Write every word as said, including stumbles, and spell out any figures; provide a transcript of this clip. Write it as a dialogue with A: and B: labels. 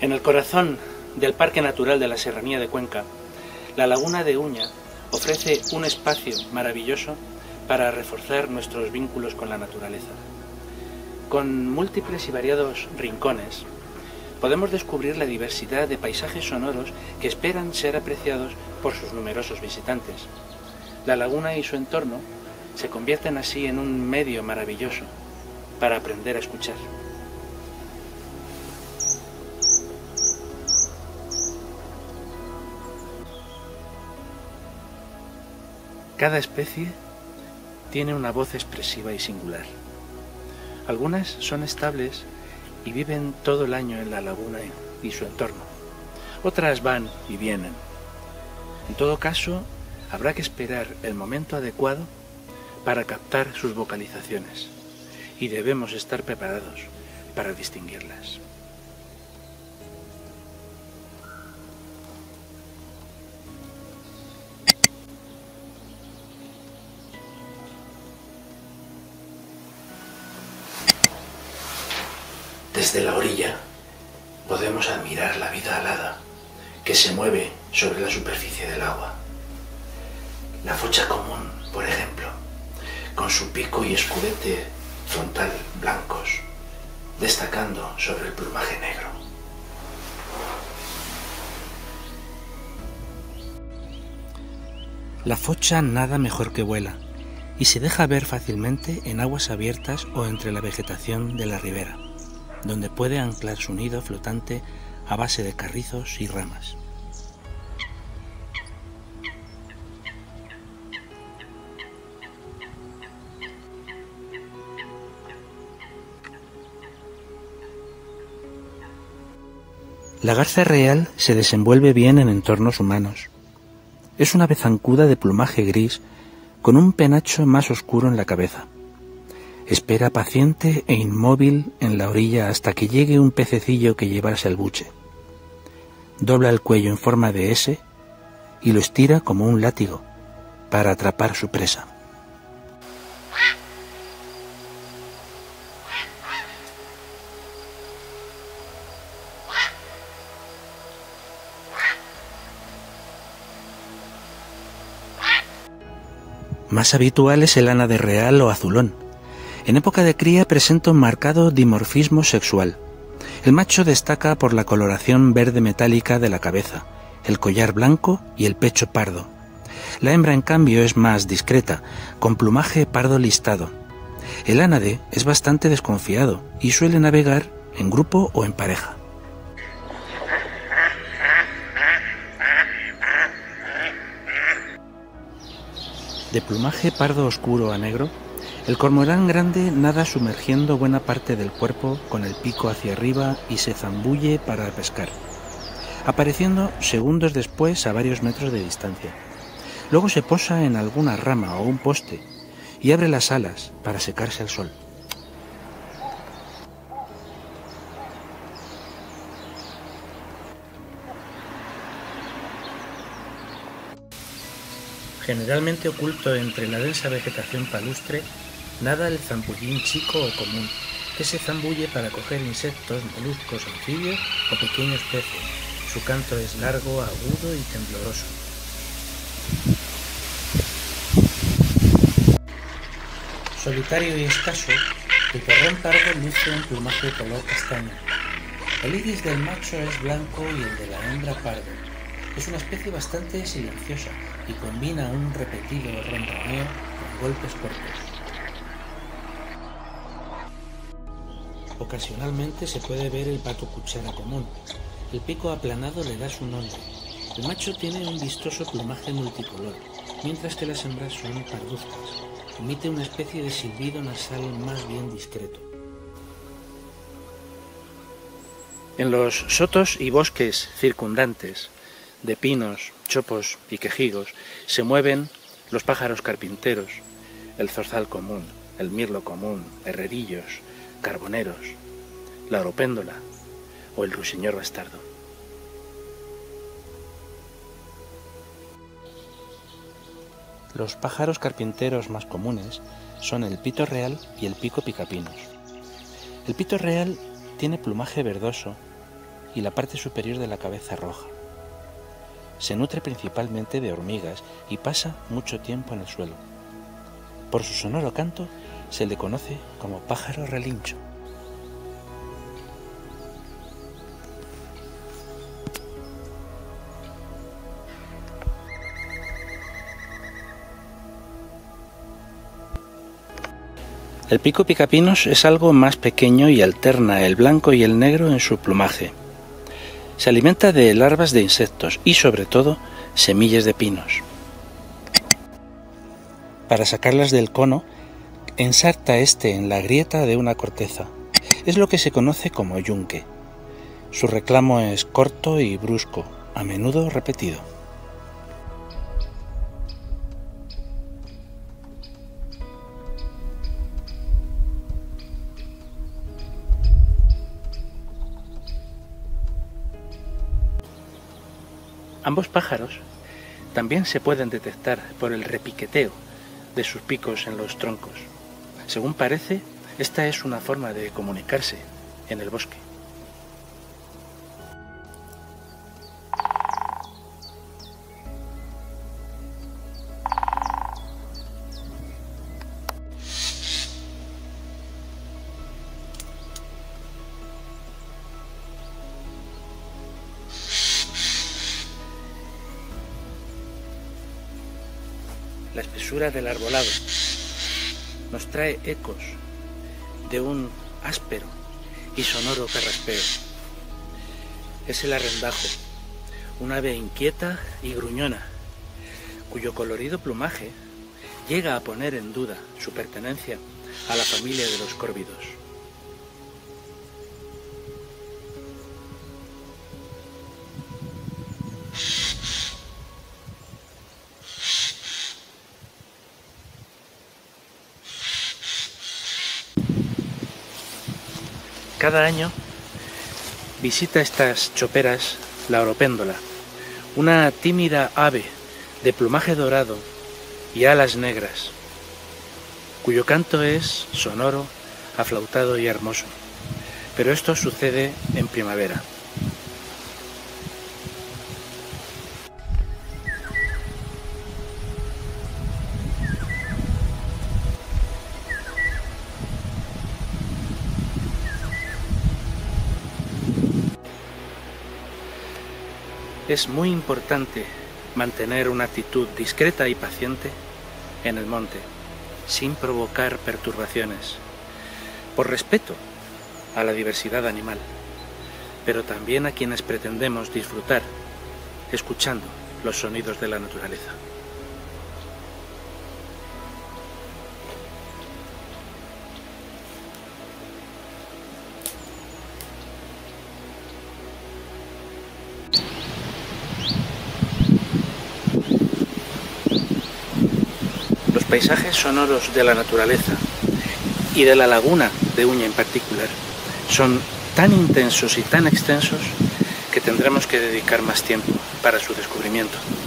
A: En el corazón del Parque Natural de la Serranía de Cuenca, la Laguna de Uña ofrece un espacio maravilloso para reforzar nuestros vínculos con la naturaleza. Con múltiples y variados rincones, podemos descubrir la diversidad de paisajes sonoros que esperan ser apreciados por sus numerosos visitantes. La laguna y su entorno se convierten así en un medio maravilloso para aprender a escuchar. Cada especie tiene una voz expresiva y singular. Algunas son estables y viven todo el año en la laguna y su entorno. Otras van y vienen. En todo caso, habrá que esperar el momento adecuado para captar sus vocalizaciones y debemos estar preparados para distinguirlas. Desde la orilla podemos admirar la vida alada que se mueve sobre la superficie del agua. La focha común, por ejemplo, con su pico y escudete frontal blancos, destacando sobre el plumaje negro. La focha nada mejor que vuela y se deja ver fácilmente en aguas abiertas o entre la vegetación de la ribera, donde puede anclar su nido flotante a base de carrizos y ramas. La garza real se desenvuelve bien en entornos humanos. Es una ave zancuda de plumaje gris con un penacho más oscuro en la cabeza. Espera paciente e inmóvil en la orilla hasta que llegue un pececillo que llevarse al buche. Dobla el cuello en forma de ese y lo estira como un látigo para atrapar su presa. Más habitual es el ánade real o azulón. En época de cría presenta un marcado dimorfismo sexual. El macho destaca por la coloración verde metálica de la cabeza, el collar blanco y el pecho pardo. La hembra, en cambio, es más discreta, con plumaje pardo listado. El ánade es bastante desconfiado y suele navegar en grupo o en pareja. De plumaje pardo oscuro a negro, el cormorán grande nada sumergiendo buena parte del cuerpo con el pico hacia arriba y se zambulle para pescar, apareciendo segundos después a varios metros de distancia. Luego se posa en alguna rama o un poste y abre las alas para secarse al sol. Generalmente oculto entre la densa vegetación palustre, nada el zambullín chico o común, que se zambulle para coger insectos, moluscos, anfibios o pequeños peces. Su canto es largo, agudo y tembloroso. Solitario y escaso, el perrón pardo luce un plumaje de color castaño. El iris del macho es blanco y el de la hembra pardo. Es una especie bastante silenciosa y combina un repetido ronroneo con golpes cortos. Ocasionalmente se puede ver el pato cuchara común. El pico aplanado le da su nombre. El macho tiene un vistoso plumaje multicolor, mientras que las hembras son parduzcas. Emite una especie de silbido nasal más bien discreto. En los sotos y bosques circundantes, de pinos, chopos y quejigos, se mueven los pájaros carpinteros, el zorzal común, el mirlo común, herrerillos, carboneros, la oropéndola o el ruiseñor bastardo. Los pájaros carpinteros más comunes son el pito real y el pico picapinos. El pito real tiene plumaje verdoso y la parte superior de la cabeza roja. Se nutre principalmente de hormigas y pasa mucho tiempo en el suelo. Por su sonoro canto se le conoce como pájaro relincho. El pico picapinos es algo más pequeño y alterna el blanco y el negro en su plumaje. Se alimenta de larvas de insectos y, sobre todo, semillas de pinos. Para sacarlas del cono, ensarta este en la grieta de una corteza. Es lo que se conoce como yunque. Su reclamo es corto y brusco, a menudo repetido. Ambos pájaros también se pueden detectar por el repiqueteo de sus picos en los troncos. Según parece, esta es una forma de comunicarse en el bosque. La espesura del arbolado nos trae ecos de un áspero y sonoro carraspeo. Es el arrendajo, un ave inquieta y gruñona, cuyo colorido plumaje llega a poner en duda su pertenencia a la familia de los córvidos. Cada año visita estas choperas la oropéndola, una tímida ave de plumaje dorado y alas negras, cuyo canto es sonoro, aflautado y hermoso. Pero esto sucede en primavera. Es muy importante mantener una actitud discreta y paciente en el monte, sin provocar perturbaciones, por respeto a la diversidad animal, pero también a quienes pretendemos disfrutar escuchando los sonidos de la naturaleza. Los paisajes sonoros de la naturaleza y de la laguna de Uña en particular son tan intensos y tan extensos que tendremos que dedicar más tiempo para su descubrimiento.